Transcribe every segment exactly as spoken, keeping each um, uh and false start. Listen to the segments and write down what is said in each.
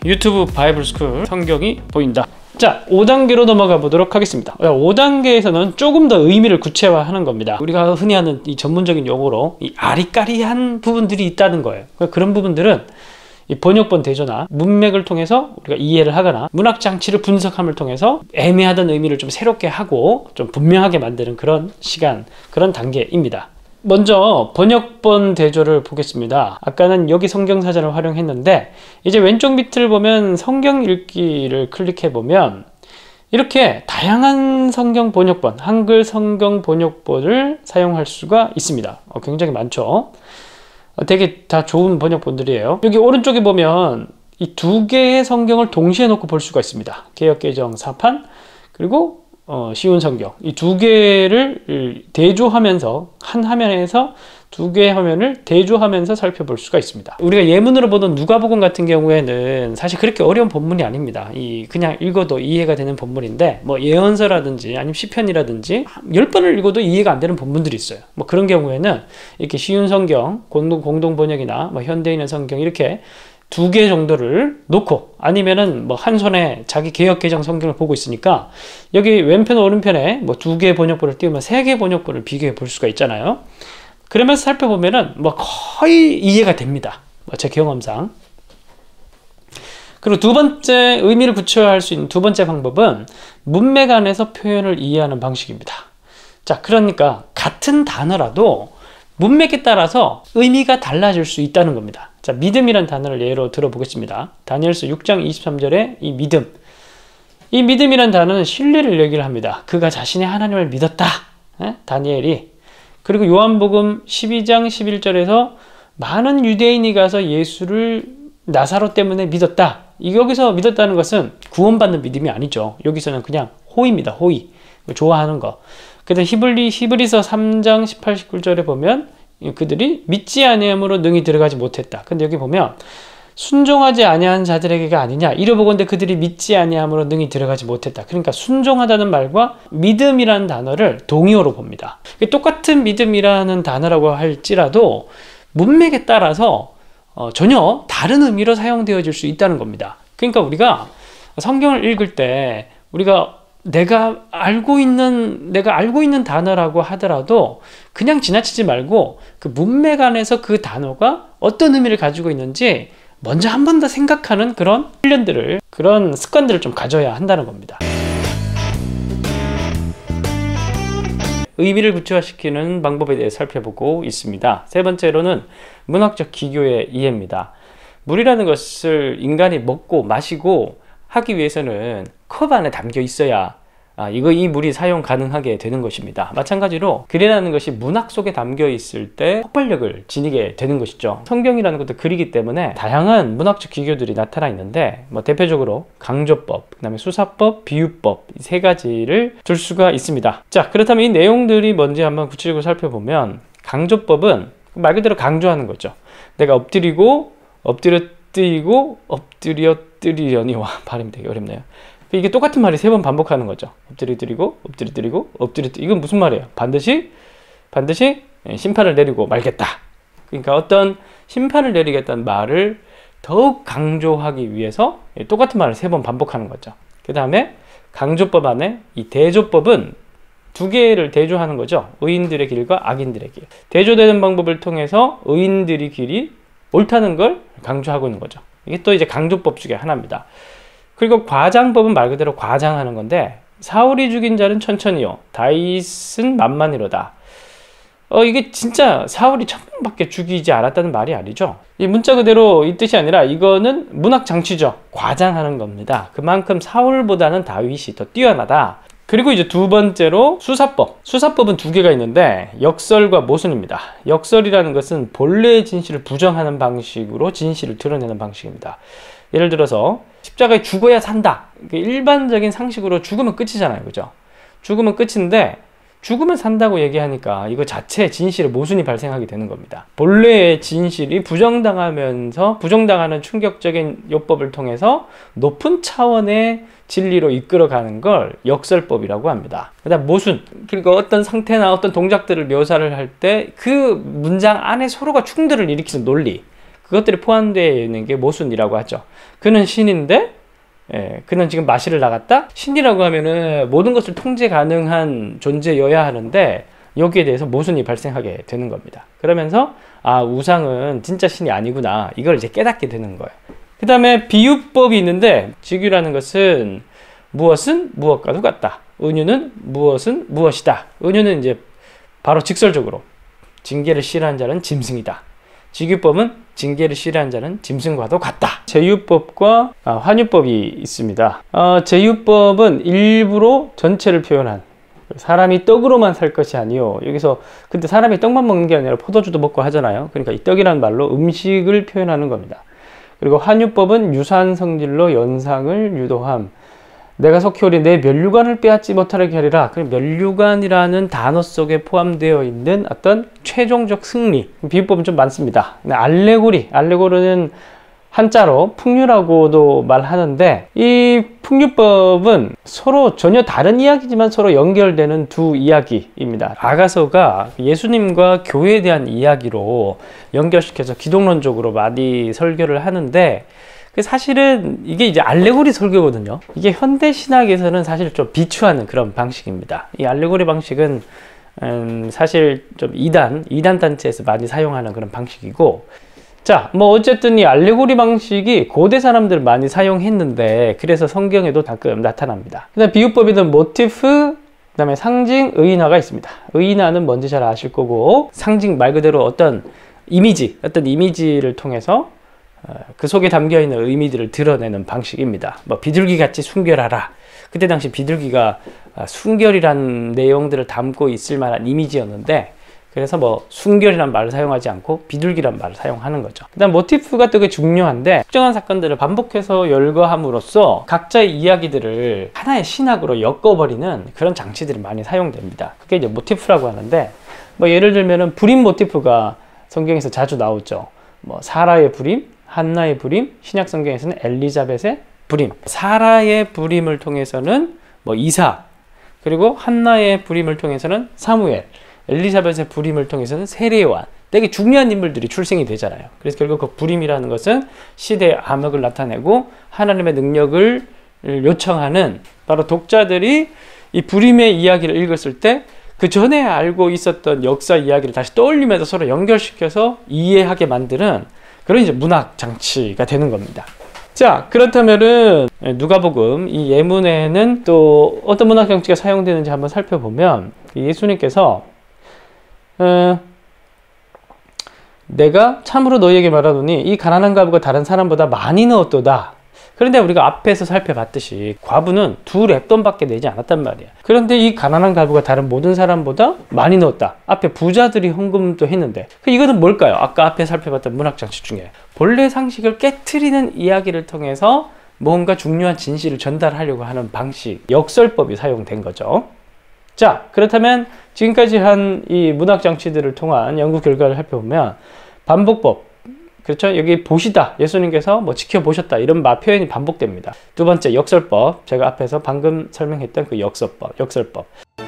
유튜브 바이블스쿨 성경이 보인다. 자, 오 단계로 넘어가 보도록 하겠습니다. 오 단계에서는 조금 더 의미를 구체화하는 겁니다. 우리가 흔히 하는 이 전문적인 용어로 이 아리까리한 부분들이 있다는 거예요. 그런 부분들은 이 번역본 대조나 문맥을 통해서 우리가 이해를 하거나 문학 장치를 분석함을 통해서 애매하던 의미를 좀 새롭게 하고 좀 분명하게 만드는 그런 시간, 그런 단계입니다. 먼저 번역본 대조를 보겠습니다. 아까는 여기 성경사전을 활용했는데 이제 왼쪽 밑을 보면 성경 읽기를 클릭해 보면 이렇게 다양한 성경 번역본, 한글 성경 번역본을 사용할 수가 있습니다. 어, 굉장히 많죠. 어, 되게 다 좋은 번역본들이에요. 여기 오른쪽에 보면 이 두 개의 성경을 동시에 놓고 볼 수가 있습니다. 개역개정 사판 그리고 어, 쉬운 성경, 이 두 개를 대조하면서 한 화면에서 두 개의 화면을 대조하면서 살펴볼 수가 있습니다. 우리가 예문으로 보던 누가복음 같은 경우에는 사실 그렇게 어려운 본문이 아닙니다. 이 그냥 읽어도 이해가 되는 본문인데 뭐 예언서라든지 아니면 시편이라든지 열 번을 읽어도 이해가 안 되는 본문들이 있어요. 뭐 그런 경우에는 이렇게 쉬운 성경, 공동, 공동 번역이나 뭐 현대인의 성경 이렇게 두 개 정도를 놓고 아니면은 뭐 한 손에 자기 개역 개정 성경을 보고 있으니까 여기 왼편 오른편에 뭐 두 개 번역본을 띄우면 세 개 번역본을 비교해 볼 수가 있잖아요. 그러면서 살펴보면은 뭐 거의 이해가 됩니다. 뭐 제 경험상. 그리고 두 번째 의미를 구체화할 수 있는 두 번째 방법은 문맥 안에서 표현을 이해하는 방식입니다. 자, 그러니까 같은 단어라도 문맥에 따라서 의미가 달라질 수 있다는 겁니다. 자, 믿음이란 단어를 예로 들어보겠습니다. 다니엘서 육 장 이십삼 절에 이 믿음. 이 믿음이란 단어는 신뢰를 얘기를 합니다. 그가 자신의 하나님을 믿었다. 에? 다니엘이. 그리고 요한복음 십이 장 십일 절에서 많은 유대인이 가서 예수를 나사로 때문에 믿었다. 여기서 믿었다는 것은 구원받는 믿음이 아니죠. 여기서는 그냥 호의입니다. 호의. 좋아하는 거. 그다음 히브리, 히브리서 삼 장 십팔, 십구 절에 보면 그들이 믿지 아니함으로 능히 들어가지 못했다. 근데 여기 보면 순종하지 아니한 자들에게가 아니냐. 이르보건대 그들이 믿지 아니함으로 능히 들어가지 못했다. 그러니까 순종하다는 말과 믿음이라는 단어를 동의어로 봅니다. 똑같은 믿음이라는 단어라고 할지라도 문맥에 따라서 어, 전혀 다른 의미로 사용되어질 수 있다는 겁니다. 그러니까 우리가 성경을 읽을 때 우리가 내가 알고 있는 내가 알고 있는 단어라고 하더라도 그냥 지나치지 말고 그 문맥 안에서 그 단어가 어떤 의미를 가지고 있는지 먼저 한 번 더 생각하는 그런 훈련들을 그런 습관들을 좀 가져야 한다는 겁니다. 의미를 구체화시키는 방법에 대해 살펴보고 있습니다. 세 번째로는 문학적 기교의 이해입니다. 물이라는 것을 인간이 먹고 마시고 하기 위해서는 컵 안에 담겨 있어야 아, 이거 이 물이 사용 가능하게 되는 것입니다. 마찬가지로 글이라는 것이 문학 속에 담겨 있을 때 폭발력을 지니게 되는 것이죠. 성경이라는 것도 글이기 때문에 다양한 문학적 기교들이 나타나 있는데 뭐 대표적으로 강조법, 그 다음에 수사법, 비유법 이 세 가지를 들 수가 있습니다. 자, 그렇다면 이 내용들이 뭔지 한번 구체적으로 살펴보면 강조법은 말 그대로 강조하는 거죠. 내가 엎드리고 엎드려 뜨이고 엎드려 뜨리려니 와 발음이 되게 어렵네요. 이게 똑같은 말이 세 번 반복하는 거죠. 엎드려 뜨리고 엎드려 뜨리고 엎드려 뜨 이건 무슨 말이에요? 반드시 반드시 심판을 내리고 말겠다. 그러니까 어떤 심판을 내리겠다는 말을 더욱 강조하기 위해서 똑같은 말을 세 번 반복하는 거죠. 그 다음에 강조법 안에 이 대조법은 두 개를 대조하는 거죠. 의인들의 길과 악인들의 길. 대조되는 방법을 통해서 의인들의 길이 옳다는 걸 강조하고 있는 거죠. 이게 또 이제 강조법 중에 하나입니다. 그리고 과장법은 말 그대로 과장하는 건데 사울이 죽인 자는 천천히요 다윗은 만만이로다. 어 이게 진짜 사울이 천명밖에 죽이지 않았다는 말이 아니죠. 이 문자 그대로 이 뜻이 아니라 이거는 문학 장치죠. 과장하는 겁니다. 그만큼 사울보다는 다윗이 더 뛰어나다. 그리고 이제 두 번째로 수사법. 수사법은 두 개가 있는데 역설과 모순입니다. 역설이라는 것은 본래의 진실을 부정하는 방식으로 진실을 드러내는 방식입니다. 예를 들어서 십자가에 죽어야 산다. 일반적인 상식으로 죽으면 끝이잖아요. 그죠? 죽으면 끝인데 죽으면 산다고 얘기하니까 이거 자체 진실의 모순이 발생하게 되는 겁니다. 본래의 진실이 부정당하면서 부정당하는 충격적인 요법을 통해서 높은 차원의 진리로 이끌어가는 걸 역설법이라고 합니다. 그 다음 모순. 그리고 어떤 상태나 어떤 동작들을 묘사를 할 때 그 문장 안에 서로가 충돌을 일으키는 논리. 그것들이 포함되어 있는 게 모순이라고 하죠. 그는 신인데 예, 그는 지금 마실을 나갔다? 신이라고 하면은 모든 것을 통제 가능한 존재여야 하는데 여기에 대해서 모순이 발생하게 되는 겁니다. 그러면서 아, 우상은 진짜 신이 아니구나, 이걸 이제 깨닫게 되는 거예요. 그 다음에 비유법이 있는데, 직유라는 것은 무엇은 무엇과도 같다, 은유는 무엇은 무엇이다. 은유는 이제 바로 직설적으로 징계를 싫어하는 자는 짐승이다. 직유법은 징계를 싫어하는 자는 짐승과도 같다. 제유법과 아, 환유법이 있습니다. 어, 제유법은 일부러 전체를 표현한, 사람이 떡으로만 살 것이 아니요. 여기서 근데 사람이 떡만 먹는 게 아니라 포도주도 먹고 하잖아요. 그러니까 이 떡이라는 말로 음식을 표현하는 겁니다. 그리고 환유법은 유사한 성질로 연상을 유도함. 내가 속히 내 면류관을 빼앗지 못하게 하리라. 그 면류관이라는 단어 속에 포함되어 있는 어떤 최종적 승리. 비유법은 좀 많습니다. 알레고리, 알레고리는 한자로 풍류라고도 말하는데, 이 풍류법은 서로 전혀 다른 이야기지만 서로 연결되는 두 이야기입니다. 아가서가 예수님과 교회에 대한 이야기로 연결시켜서 기독론적으로 많이 설교를 하는데, 사실은 이게 이제 알레고리 설교거든요. 이게 현대 신학에서는 사실 좀 비추하는 그런 방식입니다. 이 알레고리 방식은 음 사실 좀 이단, 이단 단체에서 많이 사용하는 그런 방식이고, 자, 뭐 어쨌든 이 알레고리 방식이 고대 사람들 많이 사용했는데, 그래서 성경에도 가끔 나타납니다. 그다음 비유법에는 모티프, 그 다음에 상징, 의인화가 있습니다. 의인화는 뭔지 잘 아실 거고, 상징 말 그대로 어떤 이미지, 어떤 이미지를 통해서 그 속에 담겨있는 의미들을 드러내는 방식입니다. 뭐 비둘기같이 순결하라. 그때 당시 비둘기가 순결이란 내용들을 담고 있을 만한 이미지였는데, 그래서 뭐 순결이란 말을 사용하지 않고 비둘기란 말을 사용하는 거죠. 그 다음 모티프가 되게 중요한데, 특정한 사건들을 반복해서 열거함으로써 각자의 이야기들을 하나의 신학으로 엮어버리는 그런 장치들이 많이 사용됩니다. 그게 이제 모티프라고 하는데, 뭐 예를 들면은 불임 모티프가 성경에서 자주 나오죠. 뭐 사라의 불임, 한나의 불임, 신약 성경에서는 엘리자벳의 불임. 사라의 불임을 통해서는 뭐 이삭, 그리고 한나의 불임을 통해서는 사무엘, 엘리자벳의 불임을 통해서는 세례요한, 되게 중요한 인물들이 출생이 되잖아요. 그래서 결국 그 불임이라는 것은 시대의 암흑을 나타내고 하나님의 능력을 요청하는, 바로 독자들이 이 불임의 이야기를 읽었을 때 그 전에 알고 있었던 역사 이야기를 다시 떠올리면서 서로 연결시켜서 이해하게 만드는 그런 이제 문학 장치가 되는 겁니다. 자, 그렇다면은 누가복음 이 예문에는 또 어떤 문학 장치가 사용되는지 한번 살펴보면, 예수님께서 어, 내가 참으로 너희에게 말하노니 이 가난한 과부가 다른 사람보다 많이 넣었도다. 그런데 우리가 앞에서 살펴봤듯이 과부는 두 렙돈밖에 내지 않았단 말이야. 그런데 이 가난한 과부가 다른 모든 사람보다 많이 넣었다. 앞에 부자들이 헌금도 했는데, 이것은 뭘까요? 아까 앞에 살펴봤던 문학장치 중에 본래 상식을 깨트리는 이야기를 통해서 뭔가 중요한 진실을 전달하려고 하는 방식, 역설법이 사용된 거죠. 자, 그렇다면 지금까지 한 이 문학장치들을 통한 연구 결과를 살펴보면, 반복법, 그렇죠? 여기 보시다, 예수님께서 뭐 지켜보셨다, 이런 말 표현이 반복됩니다. 두 번째, 역설법, 제가 앞에서 방금 설명했던 그 역설법, 역설법.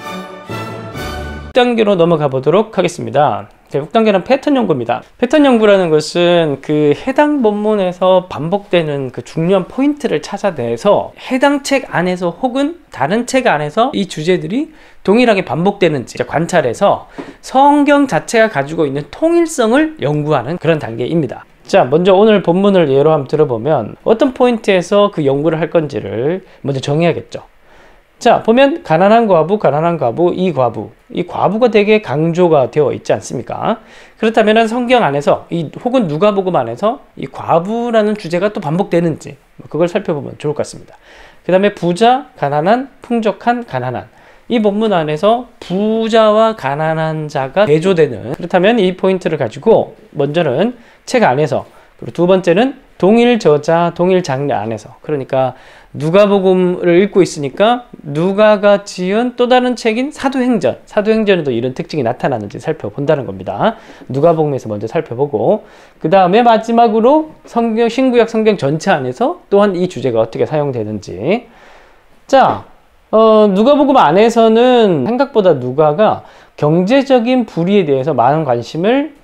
육 단계로 넘어가 보도록 하겠습니다. 육 단계는 패턴 연구입니다. 패턴 연구라는 것은 그 해당 본문에서 반복되는 그 중요한 포인트를 찾아내서 해당 책 안에서 혹은 다른 책 안에서 이 주제들이 동일하게 반복되는지 관찰해서 성경 자체가 가지고 있는 통일성을 연구하는 그런 단계입니다. 자, 먼저 오늘 본문을 예로 한번 들어보면 어떤 포인트에서 그 연구를 할 건지를 먼저 정해야겠죠. 자, 보면 가난한 과부, 가난한 과부, 이 과부, 이 과부가 되게 강조가 되어 있지 않습니까? 그렇다면 성경 안에서 이 혹은 누가복음 안에서 이 과부라는 주제가 또 반복되는지 그걸 살펴보면 좋을 것 같습니다. 그 다음에 부자, 가난한, 풍족한, 가난한, 이 본문 안에서 부자와 가난한 자가 대조되는, 그렇다면 이 포인트를 가지고 먼저는 책 안에서, 그리고 두 번째는 동일 저자, 동일 장르 안에서, 그러니까 누가복음을 읽고 있으니까 누가가 지은 또 다른 책인 사도행전, 사도행전에도 이런 특징이 나타나는지 살펴본다는 겁니다. 누가복음에서 먼저 살펴보고, 그 다음에 마지막으로 성경, 신구약 성경 전체 안에서 또한 이 주제가 어떻게 사용되는지. 자, 어, 누가복음 안에서는 생각보다 누가가 경제적인 불의에 대해서 많은 관심을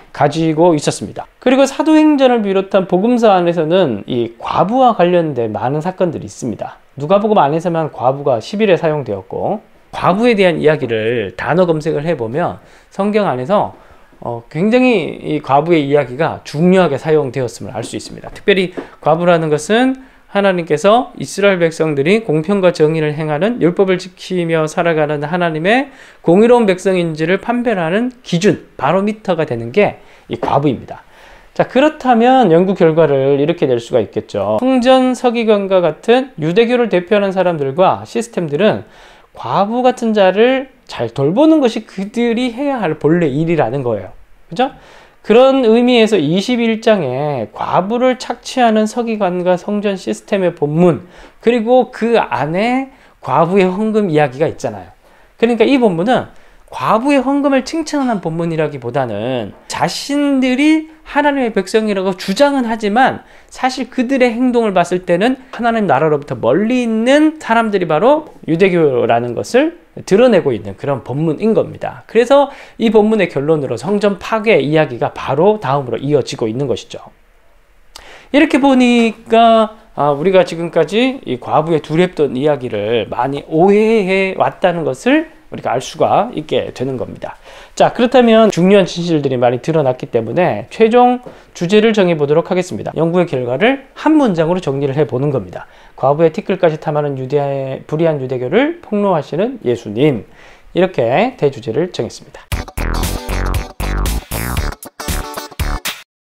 가지고 있었습니다. 그리고 사도행전을 비롯한 복음서 안에서는 이 과부와 관련된 많은 사건들이 있습니다. 누가복음 안에서만 과부가 십일 회 사용되었고, 과부에 대한 이야기를 단어 검색을 해보면 성경 안에서 어, 굉장히 이 과부의 이야기가 중요하게 사용되었음을 알 수 있습니다. 특별히 과부라는 것은 하나님께서 이스라엘 백성들이 공평과 정의를 행하는, 율법을 지키며 살아가는 하나님의 공의로운 백성인지를 판별하는 기준, 바로미터가 되는 게 이 과부입니다. 자, 그렇다면 연구 결과를 이렇게 낼 수가 있겠죠. 성전 서기관과 같은 유대교를 대표하는 사람들과 시스템들은 과부 같은 자를 잘 돌보는 것이 그들이 해야 할 본래 일이라는 거예요. 그죠? 그런 의미에서 이십일 장에 과부를 착취하는 서기관과 성전 시스템의 본문, 그리고 그 안에 과부의 헌금 이야기가 있잖아요. 그러니까 이 본문은 과부의 헌금을 칭찬하는 본문이라기보다는 자신들이 하나님의 백성이라고 주장은 하지만 사실 그들의 행동을 봤을 때는 하나님 나라로부터 멀리 있는 사람들이 바로 유대교라는 것을 드러내고 있는 그런 본문인 겁니다. 그래서 이 본문의 결론으로 성전 파괴 이야기가 바로 다음으로 이어지고 있는 것이죠. 이렇게 보니까 아, 우리가 지금까지 이 과부의 두렵던 이야기를 많이 오해해 왔다는 것을 우리가 알 수가 있게 되는 겁니다. 자, 그렇다면 중요한 진실들이 많이 드러났기 때문에 최종 주제를 정해보도록 하겠습니다. 연구의 결과를 한 문장으로 정리를 해보는 겁니다. 과부의 티끌까지 탐하는 유대, 불의한 유대교를 폭로하시는 예수님, 이렇게 대주제를 정했습니다.